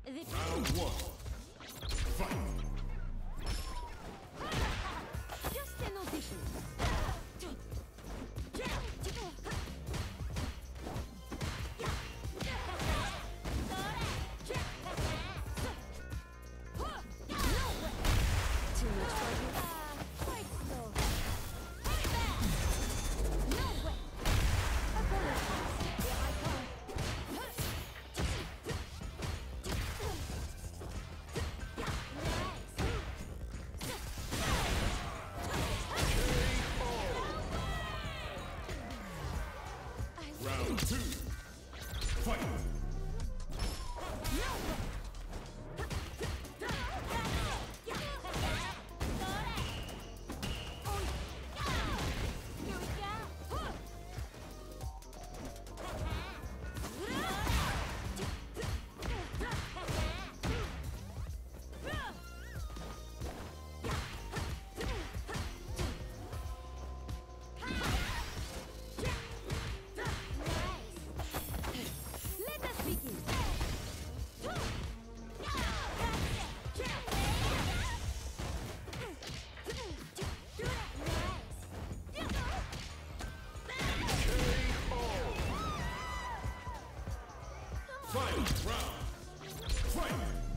Round one. Fight. Just an audition. Too much focus. Quite slow. No way. Apologies. Here I come. Round two. Fight. Let us begin. Final round. Fight.